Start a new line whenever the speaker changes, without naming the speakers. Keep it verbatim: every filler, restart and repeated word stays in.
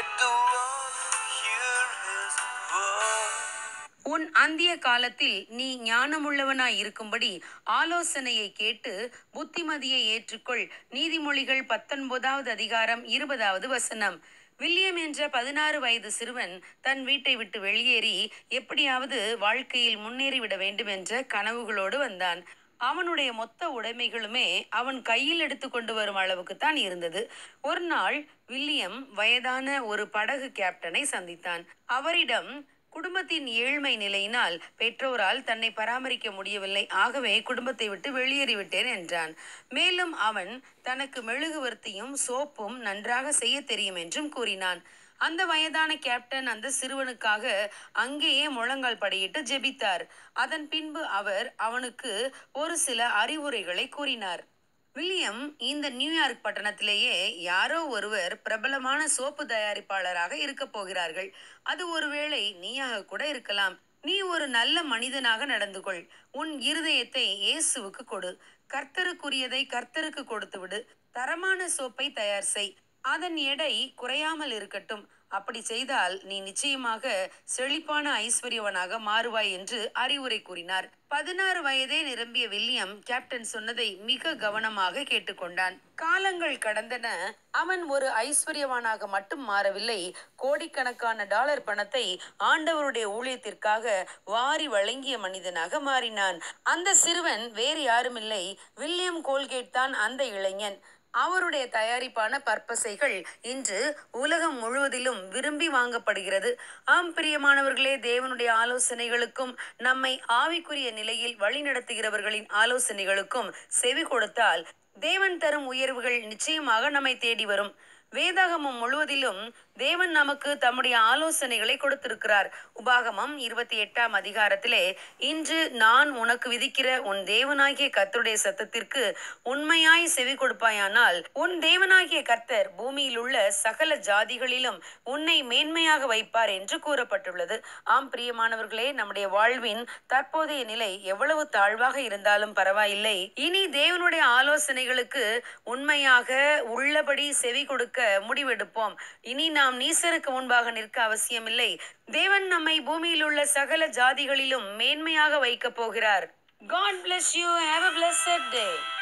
Let the world hear his word.
உன் அந்திய காலத்தில் நீ ஞானமுள்ளவனாய் இருக்கும்படி ஆலோசனையை கேட்டு புத்திமதியை ஏற்றுக்கொள். நீதிமொழிகள் பத்தொன்பதாவது அதிகாரம் இருபதாவது வசனம். வில்லியம் என்ற பதினாறு வயது சிறுவன் தன் வீட்டை விட்டு வெளியேறி எப்படியாவது வாழ்க்கையில் முன்னேறிவிட வேண்டும் என்ற கனவுகளோடு வந்தான். அவனுடைய மொத்த உடைமைகளுமே அவன் கையில் எடுத்து கொண்டு வரும் அளவுக்கு தான் இருந்தது. ஒரு நாள் வில்லியம் வயதான ஒரு படகு கேப்டனை சந்தித்தான். அவரிடம் குடும்பத்தின் ஏழ்மை நிலையினால் பெற்றோரால் தன்னை பராமரிக்க முடியவில்லை, ஆகவே குடும்பத்தை விட்டு வெளியேறிவிட்டேன் என்றான். மேலும் அவன் தனக்கு மெழுகுவர்த்தியும் சோப்பும் நன்றாக செய்ய தெரியும் என்றும் கூறினான். அந்த வயதான கேப்டன் அந்த சிறுவனுக்காக அங்கேயே முழங்கால் படியிட்டு ஜெபித்தார். அதன் பின்பு அவர் அவனுக்கு ஒரு சில அறிவுரைகளை கூறினார். வில்லியம், இந்த நியூயார்க் பட்டணத்திலேயே யாரோ ஒருவர் பிரபலமான சோப்பு தயாரிப்பாளராக இருக்க போகிறார்கள். அது ஒருவேளை நீயாக கூட இருக்கலாம். நீ ஒரு நல்ல மனிதனாக நடந்து கொள். உன் இருதயத்தை இயேசுவுக்கு கொடு. கர்த்தருக்குரியதை கர்த்தருக்கு கொடுத்து விடு. தரமான சோப்பை தயார் செய். அதன் எடை குறையாமல் இருக்கட்டும். அப்படி செய்தால் நீ நிச்சயமாக செழிப்பான ஐஸ்வர்யவனாக மாறுவாய் என்று அறிவுரை கூறினார். பதினாறு வயதே நிரம்பிய வில்லியம் கேப்டன் சொன்னதை மிக கவனமாக கேட்டுக்கொண்டான். காலங்கள் கடந்தன. அவன் ஒரு ஐஸ்வர்யவானாக மட்டும் மாறவில்லை, கோடிக்கணக்கான டாலர் பணத்தை ஆண்டவருடைய ஊழியத்திற்காக வாரி வழங்கிய மனிதனாக மாறினான். அந்த சிறுவன் வேறு யாருமில்லை, வில்லியம் கோல்கேட் தான் அந்த இளைஞன். அவருடைய தயாரிப்பான பற்பசைகள் இன்று உலகம் முழுவதிலும் விரும்பி வாங்கப்படுகிறது. ஆம் பிரியமானவர்களே, தேவனுடைய ஆலோசனைகளுக்கும் நம்மை ஆவிக்குரிய நிலையில் வழிநடத்துகிறவர்களின் ஆலோசனைகளுக்கும் செவி கொடுத்தால் தேவன் தரும் உயர்வுகள் நிச்சயமாக நம்மை தேடி வரும். வேதாகமம் முழுவதிலும் தேவன் நமக்கு தம்முடைய ஆலோசனைகளை கொடுத்திருக்கிறார். உபாகமம் இருபத்தி எட்டாம் அதிகாரத்திலே, இன்று நான் உனக்கு விதிக்கிற உன் தேவனாகிய கர்த்தருடைய சத்தத்திற்கு உண்மையாய் செவி கொடுப்பாயானால் உன் தேவனாகிய கர்த்தர் பூமியில் உள்ள சகல ஜாதிகளிலும் உன்னை மேன்மையாக வைப்பார் என்று கூறப்பட்டுள்ளது. ஆம் பிரியமானவர்களே, நம்முடைய வாழ்வின் தற்போதைய நிலை எவ்வளவு தாழ்வாக இருந்தாலும் பரவாயில்லை, இனி தேவனுடைய ஆலோசனைகளுக்கு உண்மையாக உள்ளபடி செவி கொடுக்க முடிவெடுப்போம். இனி நாம் நீசருக்கு முன்பாக நிற்க அவசியமில்லை. தேவன் நம்மை பூமியில் உள்ள சகல ஜாதிகளிலும் மேன்மையாக வைக்க போகிறார். God bless you. Have a blessed day.